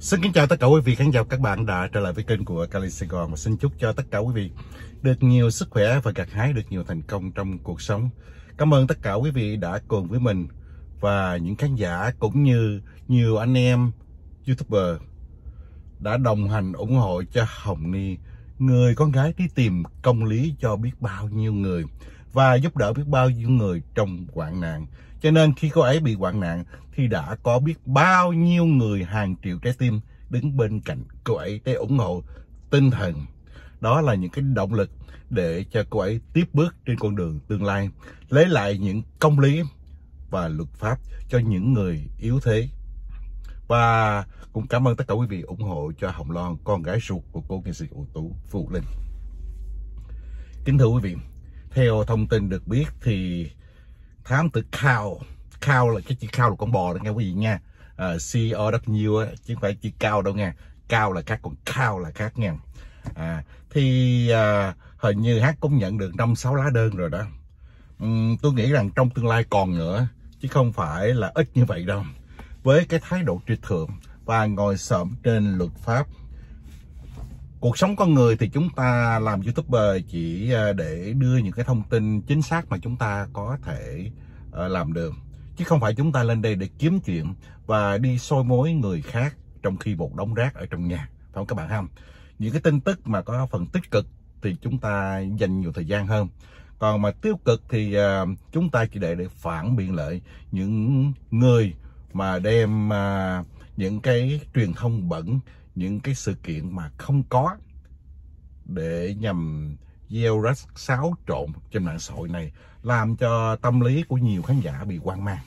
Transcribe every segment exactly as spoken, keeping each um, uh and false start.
Xin kính chào tất cả quý vị khán giả, các bạn đã trở lại với kênh của Cali Sài Gòn và xin chúc cho tất cả quý vị được nhiều sức khỏe và gặt hái được nhiều thành công trong cuộc sống. Cảm ơn tất cả quý vị đã cùng với mình và những khán giả cũng như nhiều anh em YouTuber đã đồng hành ủng hộ cho Hồng Ni, người con gái đi tìm công lý cho biết bao nhiêu người và giúp đỡ biết bao nhiêu người trong hoạn nạn. Cho nên khi cô ấy bị hoạn nạn thì đã có biết bao nhiêu người, hàng triệu trái tim đứng bên cạnh cô ấy để ủng hộ tinh thần. Đó là những cái động lực để cho cô ấy tiếp bước trên con đường tương lai, lấy lại những công lý và luật pháp cho những người yếu thế. Và cũng cảm ơn tất cả quý vị ủng hộ cho Hồng Loan, con gái ruột của cô nghệ sĩ ưu tú Vũ Linh. Kính thưa quý vị, theo thông tin được biết thì thám tử Cow, Cow là cái chữ Cow là con bò đó nghe quý vị nha, uh, C O W chứ không phải chữ Cow đâu nha. Cow là khác, còn Cow là khác nha. À, thì uh, hình như hát cũng nhận được năm sáu lá đơn rồi đó. uhm, Tôi nghĩ rằng trong tương lai còn nữa, chứ không phải là ít như vậy đâu. Với cái thái độ triệt thượng và ngồi xổm trên luật pháp. Cuộc sống con người thì chúng ta làm YouTuber chỉ để đưa những cái thông tin chính xác mà chúng ta có thể làm được, chứ không phải chúng ta lên đây để kiếm chuyện và đi soi mối người khác trong khi một đống rác ở trong nhà, phải không các bạn ha? Những cái tin tức mà có phần tích cực thì chúng ta dành nhiều thời gian hơn, còn mà tiêu cực thì uh, chúng ta chỉ để để phản biện lại những người mà đem uh, những cái truyền thông bẩn, những cái sự kiện mà không có, để nhằm gieo rắc xáo trộn trên mạng xã hội này, làm cho tâm lý của nhiều khán giả bị hoang mang.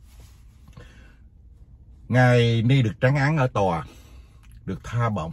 Ngày Ni được trắng án ở tòa, được tha bổng,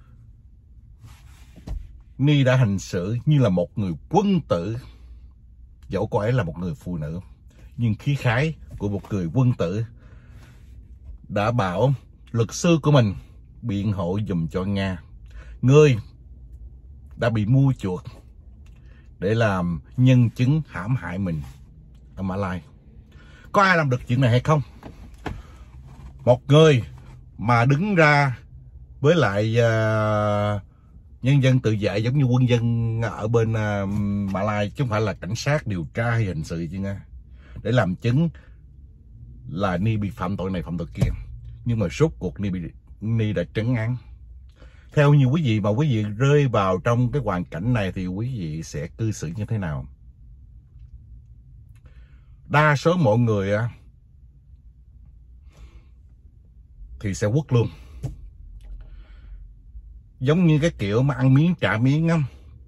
Ni đã hành xử như là một người quân tử. Dẫu cô ấy là một người phụ nữ, nhưng khí khái của một người quân tử đã bảo luật sư của mình biện hộ dùm cho Nga, người đã bị mua chuộc để làm nhân chứng hãm hại mình ở Mã Lai. Có ai làm được chuyện này hay không? Một người mà đứng ra với lại uh, nhân dân tự vệ giống như quân dân ở bên uh, Mã Lai, chứ không phải là cảnh sát điều tra hay hình sự chứ nha, để làm chứng là Ni bị phạm tội này phạm tội kia. Nhưng mà rốt cuộc Ni bị Ni đã trấn án. Theo như quý vị mà quý vị rơi vào trong cái hoàn cảnh này thì quý vị sẽ cư xử như thế nào? Đa số mọi người á thì sẽ quất luôn. Giống như cái kiểu mà ăn miếng trả miếng á.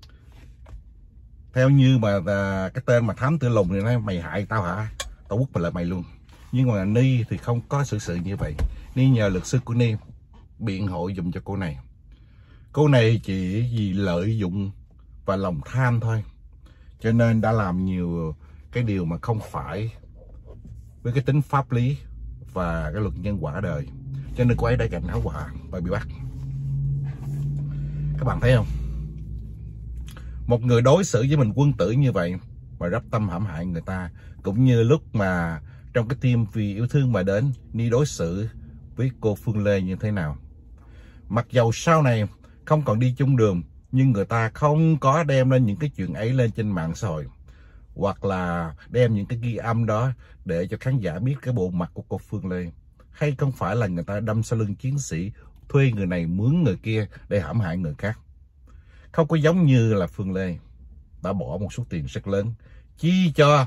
Theo như mà cái tên mà thám tử Lùng này nói, mày hại tao hả? Tao quất mày lại mày luôn. Nhưng mà Ni thì không có sự sự như vậy. Ni nhờ luật sư của Ni biện hộ dùm cho cô này. Cô này chỉ vì lợi dụng và lòng tham thôi, cho nên đã làm nhiều cái điều mà không phải với cái tính pháp lý và cái luật nhân quả đời. Cho nên cô ấy đã gánh hậu quả và bị bắt. Các bạn thấy không? Một người đối xử với mình quân tử như vậy mà rắp tâm hãm hại người ta. Cũng như lúc mà trong cái team Vì Yêu Thương Mà Đến, Ni đối xử với cô Phương Lê như thế nào. Mặc dầu sau này không còn đi chung đường, nhưng người ta không có đem lên những cái chuyện ấy lên trên mạng xã hội, hoặc là đem những cái ghi âm đó để cho khán giả biết cái bộ mặt của cô Phương Lê. Hay không phải là người ta đâm sau lưng chiến sĩ, thuê người này mướn người kia để hãm hại người khác. Không có giống như là Phương Lê đã bỏ một số tiền rất lớn chi cho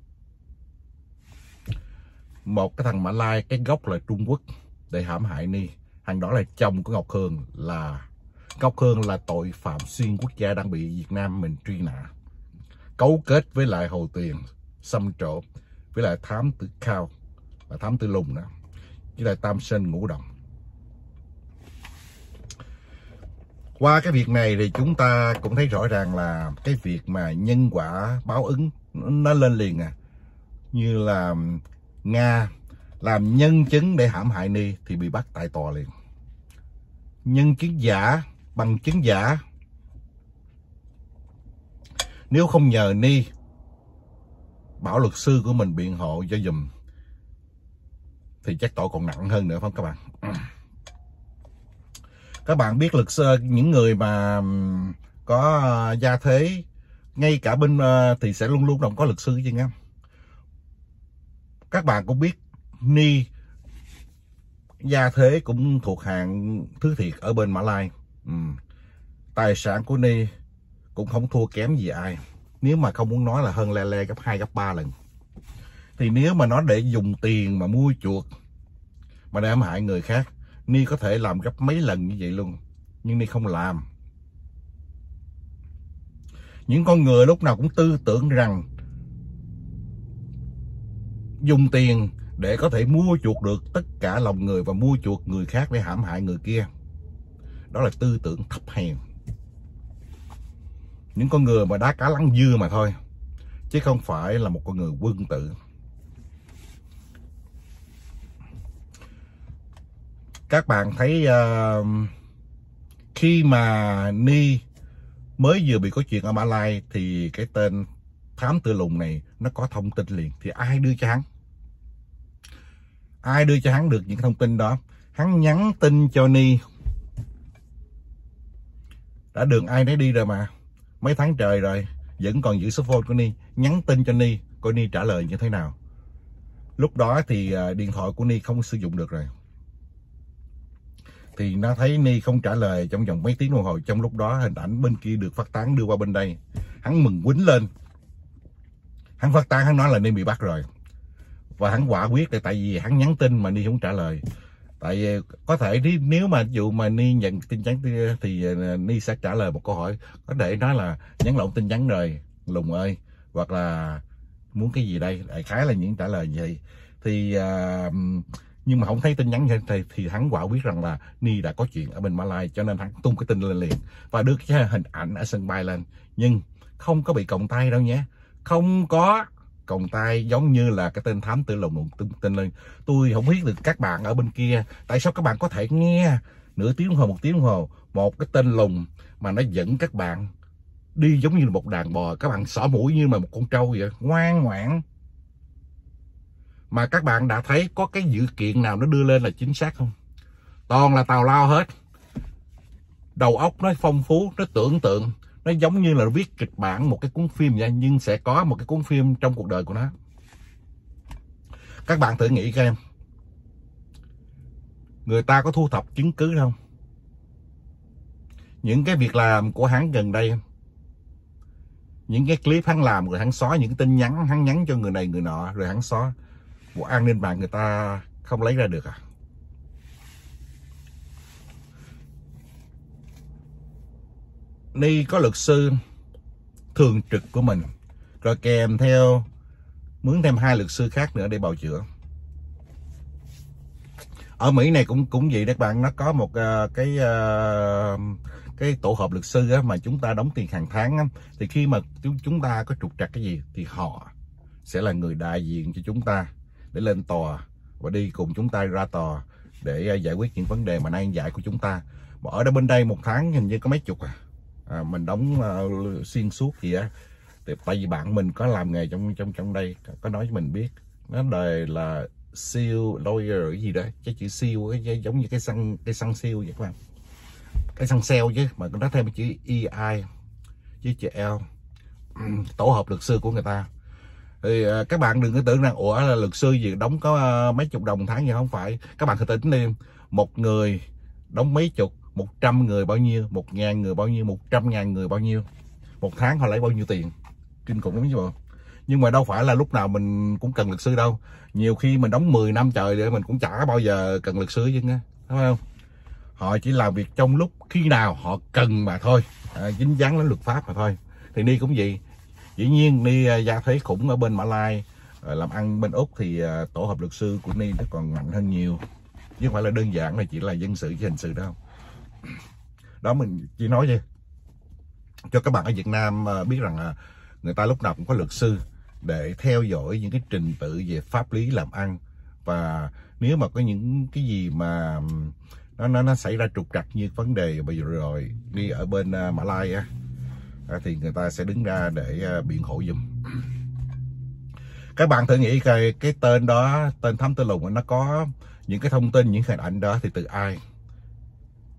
một cái thằng Mã Lai, cái gốc là Trung Quốc, để hãm hại Ni. Thằng đó là chồng của Ngọc Hương, là Ngọc Hương là tội phạm xuyên quốc gia đang bị Việt Nam mình truy nã, cấu kết với lại Hồ Tuyền, xâm trộm, với lại thám tử Cao và thám tử Lùng đó, với lại Tam Sinh Ngũ Động. Qua cái việc này thì chúng ta cũng thấy rõ ràng là cái việc mà nhân quả báo ứng nó lên liền à. Như là Nga làm nhân chứng để hãm hại Ni thì bị bắt tại tòa liền. Nhân chứng giả, bằng chứng giả. Nếu không nhờ Ni bảo luật sư của mình biện hộ cho dùm thì chắc tội còn nặng hơn nữa, phải không các bạn? Các bạn biết luật sư, những người mà có gia thế ngay cả bên thì sẽ luôn luôn đồng có luật sư chứ nghe. Các bạn cũng biết Nhi gia thế cũng thuộc hạng thứ thiệt ở bên Mã Lai. Ừ. Tài sản của Nhi cũng không thua kém gì ai. Nếu mà không muốn nói là hơn le le gấp hai gấp ba lần. Thì nếu mà nó để dùng tiền mà mua chuộc mà để hãm hại người khác, Nhi có thể làm gấp mấy lần như vậy luôn. Nhưng Nhi không làm. Những con người lúc nào cũng tư tưởng rằng dùng tiền để có thể mua chuộc được tất cả lòng người và mua chuộc người khác để hãm hại người kia. Đó là tư tưởng thấp hèn. Những con người mà đá cá lăng dưa mà thôi, chứ không phải là một con người quân tử. Các bạn thấy uh, khi mà Nhi mới vừa bị có chuyện ở Mã Lai thì cái tên thám tử lùn này nó có thông tin liền. Thì ai đưa cho hắn? Ai đưa cho hắn được những thông tin đó? Hắn nhắn tin cho Nhi. Đã đường ai nấy đi rồi mà. Mấy tháng trời rồi, vẫn còn giữ số phone của Nhi. Nhắn tin cho Nhi, coi Nhi trả lời như thế nào. Lúc đó thì điện thoại của Nhi không sử dụng được rồi. Thì nó thấy Nhi không trả lời trong vòng mấy tiếng đồng hồ. Trong lúc đó hình ảnh bên kia được phát tán đưa qua bên đây. Hắn mừng quýnh lên. Hắn phát tán, hắn nói là Nhi bị bắt rồi. Và hắn quả quyết là tại vì hắn nhắn tin mà Nhi không trả lời. Tại vì có thể nếu mà dụ mà Nhi nhận tin nhắn thì Nhi sẽ trả lời một câu hỏi. Có thể nói là nhắn lộn tin nhắn rồi, Lùng ơi. Hoặc là muốn cái gì đây? Đại khái là những trả lời như vậy. Thì uh, nhưng mà không thấy tin nhắn thì, thì hắn quả quyết rằng là Nhi đã có chuyện ở bên Mã Lai, cho nên hắn tung cái tin lên liền và đưa cái hình ảnh ở sân bay lên. Nhưng không có bị còng tay đâu nhé. Không có còng tay giống như là cái tên thám tử lùn tung tin lên. Tôi không biết được các bạn ở bên kia tại sao các bạn có thể nghe nửa tiếng đồng hồ, một tiếng đồng hồ một cái tên lùn mà nó dẫn các bạn đi giống như là một đàn bò. Các bạn xỏ mũi như là một con trâu vậy, ngoan ngoãn. Mà các bạn đã thấy có cái dữ kiện nào nó đưa lên là chính xác không? Toàn là tào lao hết. Đầu óc nó phong phú, nó tưởng tượng, nó giống như là viết kịch bản một cái cuốn phim vậy, nhưng sẽ có một cái cuốn phim trong cuộc đời của nó. Các bạn thử nghĩ xem, người ta có thu thập chứng cứ không? Những cái việc làm của hắn gần đây, những cái clip hắn làm rồi hắn xóa, những cái tin nhắn hắn nhắn cho người này người nọ rồi hắn xóa, bộ an ninh mạng người ta không lấy ra được à? Nhi có luật sư thường trực của mình, rồi kèm theo mướn thêm hai luật sư khác nữa để bào chữa. Ở Mỹ này cũng cũng vậy các bạn, nó có một uh, cái uh, cái tổ hợp luật sư á, mà chúng ta đóng tiền hàng tháng á, thì khi mà chúng ta có trục trặc cái gì thì họ sẽ là người đại diện cho chúng ta để lên tòa và đi cùng chúng ta ra tòa để uh, giải quyết những vấn đề mà nan giải của chúng ta. Mà ở đó bên đây một tháng hình như có mấy chục à, à mình đóng uh, xuyên suốt gì á. Tại vì bạn mình có làm nghề trong trong trong đây, có nói cho mình biết, nó đời là seal lawyer cái gì đó, cái chữ seal cái giống như cái xăng cái xăng seal vậy các bạn, cái xăng sale chứ mà nó thêm chữ e i với chữ l, tổ hợp luật sư của người ta. Thì uh, các bạn đừng có tưởng rằng ủa là luật sư gì đóng có uh, mấy chục đồng một tháng gì, không phải. Các bạn thử tính đi, một người đóng mấy chục, một trăm người bao nhiêu, một ngàn người bao nhiêu, một trăm ngàn người bao nhiêu, một tháng họ lấy bao nhiêu tiền, kinh khủng lắm chứ bộ. Nhưng mà đâu phải là lúc nào mình cũng cần luật sư đâu. Nhiều khi mình đóng mười năm trời để mình cũng chả bao giờ cần luật sư chứ nghe, đúng không? Họ chỉ làm việc trong lúc khi nào họ cần mà thôi, à, dính dáng đến luật pháp mà thôi. Thì Nhi cũng vậy. Dĩ nhiên Nhi gia thế khủng ở bên Mã Lai, làm ăn bên Úc thì uh, tổ hợp luật sư của Nhi nó còn mạnh hơn nhiều, chứ không phải là đơn giản là chỉ là dân sự với hình sự đâu. Đó mình chỉ nói chứ cho các bạn ở Việt Nam uh, biết rằng uh, người ta lúc nào cũng có luật sư để theo dõi những cái trình tự về pháp lý làm ăn. Và nếu mà có những cái gì mà nó nó, nó xảy ra trục trặc như vấn đề bây giờ rồi đi ở bên uh, Mã Lai á, thì người ta sẽ đứng ra để uh, biện hộ giùm. Các bạn thử nghĩ cái, cái tên đó, tên thám tử lùn nó có những cái thông tin, những hình ảnh đó thì từ ai?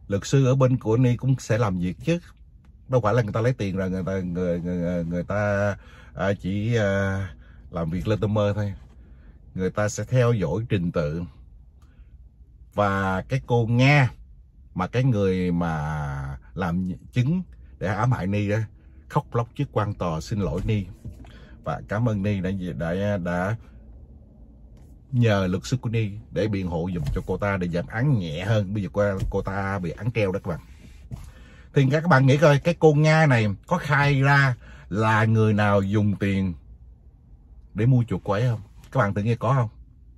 luật sư ở bên của Ni cũng sẽ làm việc chứ. Đâu phải là người ta lấy tiền rồi người ta người người, người ta à, chỉ à, làm việc lên tơ mơ thôi. Người ta sẽ theo dõi trình tự. Và cái cô Nga mà cái người mà làm chứng để ám hại Ni đó, khóc lóc trước quan tòa xin lỗi Ni và cảm ơn Ni đã đã đã nhờ luật sư của Ni để biện hộ giùm cho cô ta để giảm án nhẹ hơn. Bây giờ cô, cô ta bị án treo đó các bạn. Thì các bạn nghĩ coi, cái cô Nga này có khai ra là người nào dùng tiền để mua chuộc cô ấy không? Các bạn tự nghe có không?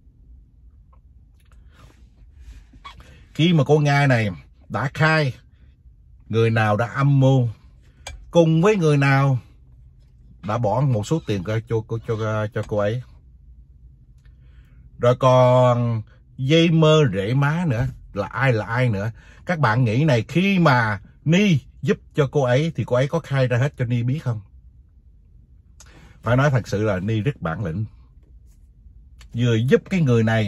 Khi mà cô Nga này đã khai người nào đã âm mưu cùng với người nào đã bỏ một số tiền cho cho cho, cho cô ấy, rồi còn dây mơ rễ má nữa, là ai là ai nữa. Các bạn nghĩ này, khi mà Ni giúp cho cô ấy thì cô ấy có khai ra hết cho Ni biết không? Phải nói thật sự là Ni rất bản lĩnh, vừa giúp cái người này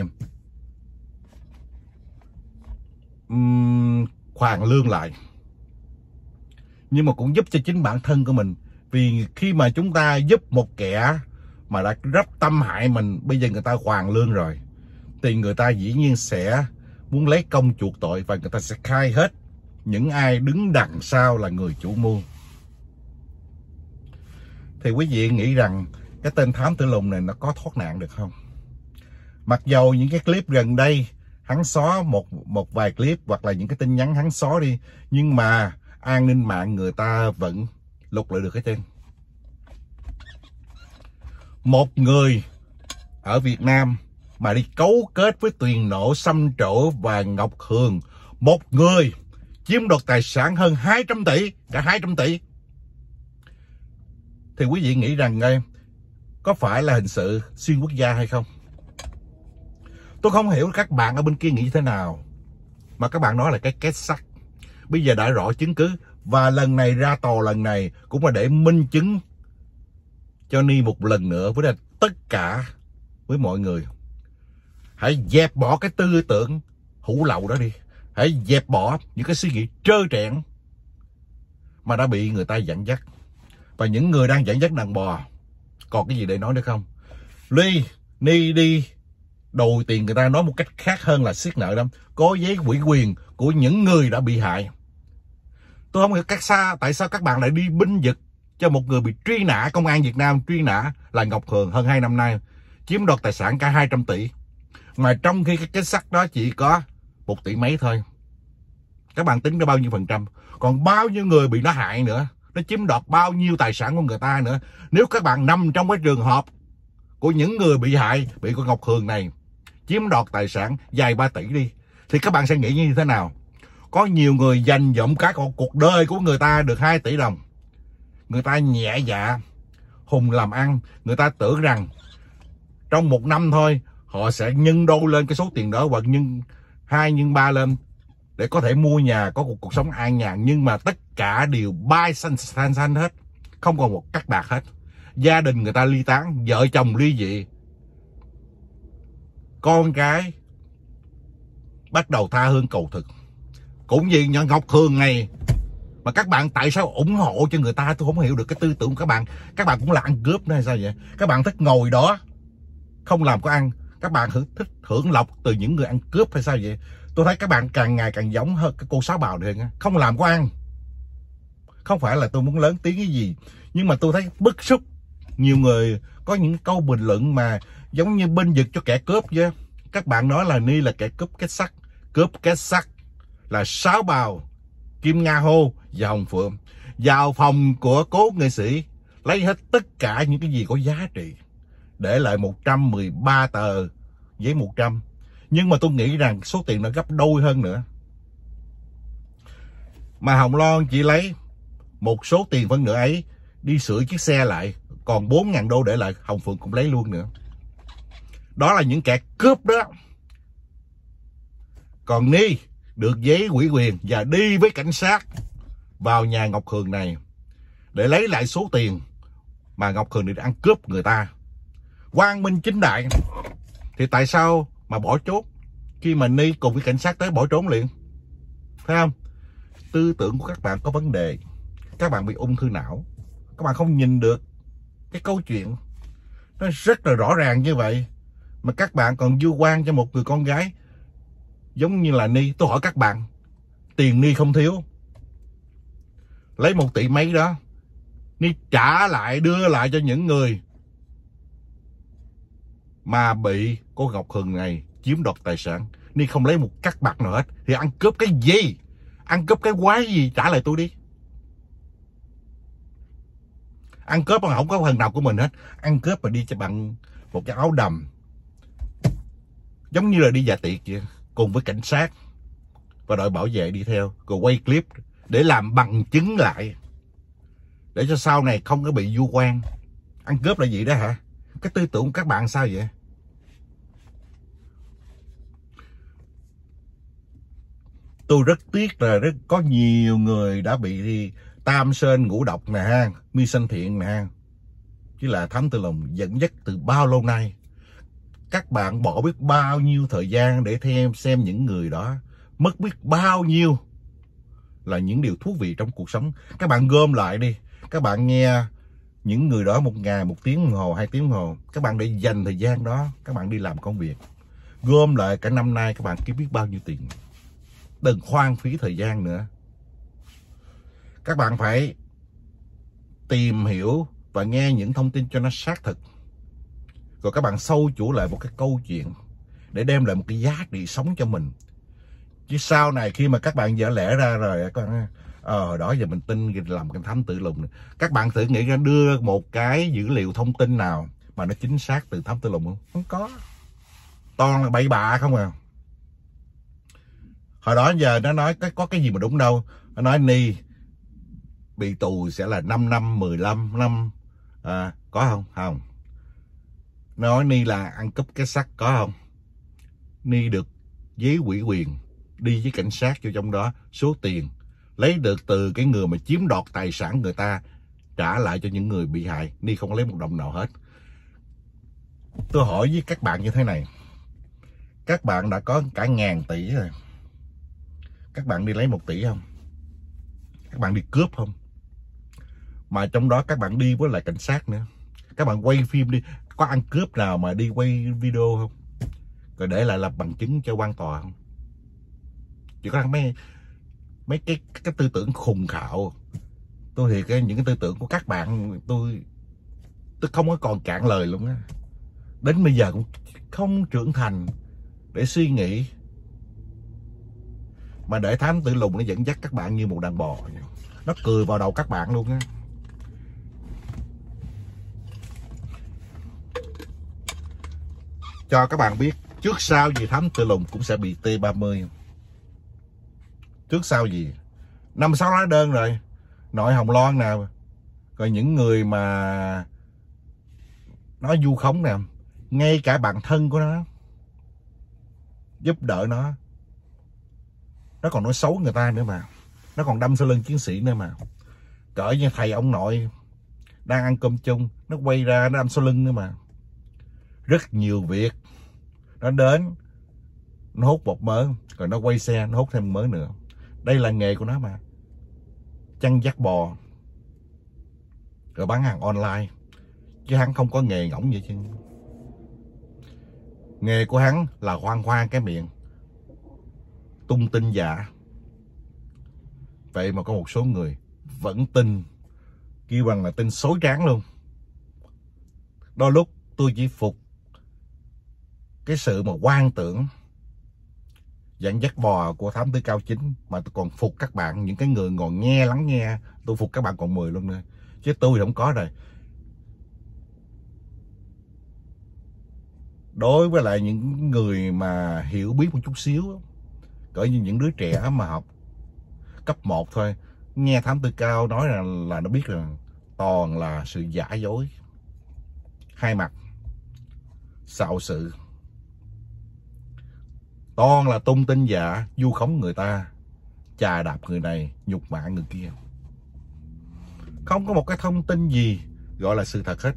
um, hoàn lương lại, nhưng mà cũng giúp cho chính bản thân của mình. Vì khi mà chúng ta giúp một kẻ mà đã rất tâm hại mình, bây giờ người ta hoàn lương rồi, thì người ta dĩ nhiên sẽ muốn lấy công chuộc tội, và người ta sẽ khai hết những ai đứng đằng sau là người chủ mưu. Thì quý vị nghĩ rằng cái tên thám tử lùn này nó có thoát nạn được không? Mặc dầu những cái clip gần đây hắn xóa một một vài clip hoặc là những cái tin nhắn hắn xóa đi, nhưng mà an ninh mạng người ta vẫn lục lại được hết trơn. Một người ở Việt Nam mà đi cấu kết với Tuyền Nộ, Xăm Trổ và Ngọc Hường, một người chiếm đoạt tài sản hơn hai trăm tỷ, cả hai trăm tỷ, thì quý vị nghĩ rằng có phải là hình sự xuyên quốc gia hay không? Tôi không hiểu các bạn ở bên kia nghĩ thế nào, mà các bạn nói là cái kết sắt. Bây giờ đã rõ chứng cứ, và lần này ra tòa lần này cũng là để minh chứng cho Ni một lần nữa với tất cả với mọi người. Hãy dẹp bỏ cái tư tưởng hủ lậu đó đi. Hãy dẹp bỏ những cái suy nghĩ trơ trẽn mà đã bị người ta dẫn dắt. Và những người đang dẫn dắt đàn bò còn cái gì để nói nữa không? Ly, Ni đi đòi tiền người ta, nói một cách khác hơn là siết nợ đó, có giấy ủy quyền của những người đã bị hại. Tôi không hiểu các xa tại sao các bạn lại đi binh vực cho một người bị truy nã, công an Việt Nam truy nã là Ngọc Hường hơn hai năm nay, chiếm đoạt tài sản cả hai trăm tỷ, mà trong khi cái kết sắt đó chỉ có một tỷ mấy thôi. Các bạn tính ra bao nhiêu phần trăm? Còn bao nhiêu người bị nó hại nữa, nó chiếm đoạt bao nhiêu tài sản của người ta nữa. Nếu các bạn nằm trong cái trường hợp của những người bị hại, bị con Ngọc Hường này chiếm đoạt tài sản vài ba tỷ đi, thì các bạn sẽ nghĩ như thế nào? Có nhiều người dành dụm cả cuộc đời của người ta được hai tỷ đồng. Người ta nhẹ dạ, hùng làm ăn. Người ta tưởng rằng trong một năm thôi họ sẽ nhân đôi lên cái số tiền đó, hoặc nhân hai nhân ba lên để có thể mua nhà, có một cuộc sống an nhàn. Nhưng mà tất cả đều bay xanh xanh xanh hết, không còn một cắt bạc hết. Gia đình người ta ly tán, vợ chồng ly dị, con cái bắt đầu tha hương cầu thực. Cũng vì nhận Ngọc Hường này mà các bạn tại sao ủng hộ cho người ta? Tôi không hiểu được cái tư tưởng của các bạn. Các bạn cũng là ăn cướp nữa hay sao vậy? Các bạn thích ngồi đó không làm có ăn, các bạn thích hưởng lộc từ những người ăn cướp hay sao vậy? Tôi thấy các bạn càng ngày càng giống hơn cái cô Sáu Bào này, không làm có ăn. Không phải là tôi muốn lớn tiếng cái gì, nhưng mà tôi thấy bức xúc. Nhiều người có những câu bình luận mà giống như bênh vực cho kẻ cướp vậy. Các bạn nói là Ni là kẻ cướp kết sắt. Cướp kết sắt là Sáu Bào, Kim Nga Hô và Hồng Phượng vào phòng của cố nghệ sĩ, lấy hết tất cả những cái gì có giá trị, để lại một trăm mười ba tờ giấy một trăm. Nhưng mà tôi nghĩ rằng số tiền nó gấp đôi hơn nữa. Mà Hồng Loan chỉ lấy một số tiền phân nửa ấy đi sửa chiếc xe lại, còn bốn ngàn đô để lại, Hồng Phượng cũng lấy luôn nữa. Đó là những kẻ cướp đó. Còn Ni được giấy ủy quyền và đi với cảnh sát vào nhà Ngọc Hường này để lấy lại số tiền mà Ngọc Hường này đã ăn cướp người ta. Quang minh chính đại. Thì tại sao mà bỏ trốn? Khi mà Ni cùng với cảnh sát tới bỏ trốn liền, thấy không? tư tưởng của các bạn có vấn đề. Các bạn bị ung thư não. Các bạn không nhìn được cái câu chuyện nó rất là rõ ràng như vậy, mà các bạn còn vu oan cho một người con gái giống như là Ni. Tôi hỏi các bạn, tiền Ni không thiếu, lấy một tỷ mấy đó Ni trả lại, đưa lại cho những người mà bị cô Ngọc Hường này chiếm đoạt tài sản. Ni không lấy một cắc bạc nào hết. Thì ăn cướp cái gì? Ăn cướp cái quái gì? Trả lại tôi đi. Ăn cướp mà không có phần nào của mình hết. Ăn cướp mà đi cho bạn một cái áo đầm, giống như là đi dạ tiệc vậy, cùng với cảnh sát và đội bảo vệ đi theo, rồi quay clip để làm bằng chứng lại, để cho sau này không có bị vu oan. Ăn cướp là gì đó hả? Cái tư tưởng của các bạn sao vậy? Tôi rất tiếc là rất có nhiều người đã bị đi Tam Sơn Ngũ Độc nè ha, Mi Sanh Thiện nè ha, chứ là Thám Tử Lùng dẫn dắt từ bao lâu nay. Các bạn bỏ biết bao nhiêu thời gian để thêm xem những người đó, mất biết bao nhiêu là những điều thú vị trong cuộc sống. Các bạn gom lại đi, các bạn nghe những người đó một ngày, một tiếng đồng hồ, hai tiếng đồng hồ. Các bạn để dành thời gian đó, các bạn đi làm công việc. Gom lại cả năm nay các bạn kiếm biết bao nhiêu tiền. Đừng hoang phí thời gian nữa. Các bạn phải tìm hiểu và nghe những thông tin cho nó xác thực. Rồi các bạn sâu chuỗi lại một cái câu chuyện để đem lại một cái giá trị sống cho mình. Chứ sau này khi mà các bạn dở lẽ ra rồi, các bạn ờ hồi đó giờ mình tin làm cái Thám Tử Lùng này. Các bạn thử nghĩ ra đưa một cái dữ liệu thông tin nào mà nó chính xác từ Thám Tử Lùng không? Không có. Toàn là bậy bạ không à. Hồi đó giờ nó nói có cái gì mà đúng đâu. Nó nói Ni bị tù sẽ là năm năm, mười lăm năm. À, có không? Không. Nói Ni là ăn cắp cái sắt, có không? Ni được giấy ủy quyền đi với cảnh sát vô trong đó, số tiền lấy được từ cái người mà chiếm đoạt tài sản người ta trả lại cho những người bị hại. Ni không lấy một đồng nào hết. Tôi hỏi với các bạn như thế này, các bạn đã có cả ngàn tỷ rồi, các bạn đi lấy một tỷ không? Các bạn đi cướp không? Mà trong đó các bạn đi với lại cảnh sát nữa, các bạn quay phim đi, có ăn cướp nào mà đi quay video không? Rồi để lại làm bằng chứng cho quan tòa không? Chỉ có mấy mấy cái cái tư tưởng khùng khạo. Tôi thì cái những cái tư tưởng của các bạn tôi tôi không có còn cạn lời luôn á. Đến bây giờ cũng không trưởng thành để suy nghĩ, mà để Thám Tử Lùng nó dẫn dắt các bạn như một đàn bò. Nó cười vào đầu các bạn luôn á. Cho các bạn biết, trước sau gì Thám Tử Lùng cũng sẽ bị T ba mươi. Trước sau gì. Năm sáu lá đơn rồi. Nội Hồng Loan nào. Rồi những người mà nói vu khống nè. Ngay cả bạn thân của nó giúp đỡ nó. Nó còn nói xấu người ta nữa mà. Nó còn đâm sau lưng chiến sĩ nữa mà. Cỡ như thầy ông nội đang ăn cơm chung, nó quay ra nó đâm sau lưng nữa mà. Rất nhiều việc. Nó đến, nó hút bột mỡ, rồi nó quay xe, nó hút thêm mỡ nữa. Đây là nghề của nó mà. Chăn dắt bò, rồi bán hàng online. Chứ hắn không có nghề ngỗng vậy chứ. Nghề của hắn là khoan khoan cái miệng, tung tin giả. Vậy mà có một số người vẫn tin, kêu bằng là tin xối tráng luôn. Đôi lúc tôi chỉ phục cái sự mà quan tưởng dẫn dắt bò của Thám Tử Cao Chính, mà tôi còn phục các bạn, những cái người ngồi nghe lắng nghe, tôi phục các bạn còn mười luôn nữa. Chứ tôi không có rồi. Đối với lại những người mà hiểu biết một chút xíu, cỡ như những đứa trẻ mà học cấp một thôi, nghe Thám Tử Cao nói là, là nó biết rằng toàn là sự giả dối, hai mặt, xạo sự, toàn là tung tin giả, vu khống người ta, chà đạp người này, nhục mạ người kia. Không có một cái thông tin gì gọi là sự thật hết.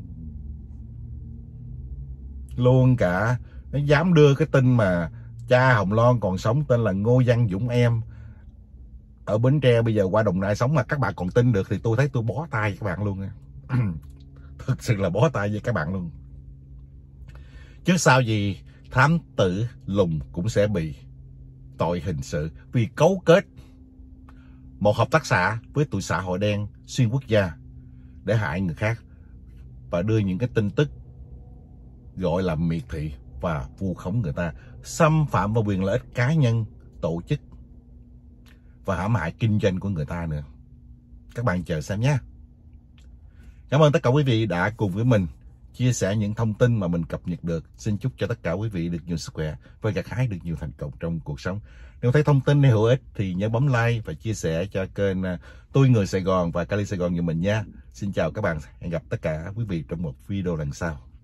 Luôn cả nó dám đưa cái tin mà cha Hồng Loan còn sống tên là Ngô Văn Dũng Em ở Bến Tre bây giờ qua Đồng Nai sống mà các bạn còn tin được thì tôi thấy tôi bó tay với các bạn luôn. Thực sự là bó tay với các bạn luôn. Chứ sao gì thám tử Lùng cũng sẽ bị tội hình sự vì cấu kết một hợp tác xã với tụi xã hội đen xuyên quốc gia để hại người khác và đưa những cái tin tức gọi là miệt thị và vu khống người ta, xâm phạm vào quyền lợi ích cá nhân, tổ chức và hãm hại kinh doanh của người ta nữa. Các bạn chờ xem nhé. Cảm ơn tất cả quý vị đã cùng với mình chia sẻ những thông tin mà mình cập nhật được. Xin chúc cho tất cả quý vị được nhiều sức khỏe và gặt hái được nhiều thành công trong cuộc sống. Nếu thấy thông tin này hữu ích thì nhớ bấm like và chia sẻ cho kênh Tôi Người Sài Gòn và Cali Sài Gòn như mình nha. Xin chào các bạn, hẹn gặp tất cả quý vị trong một video lần sau.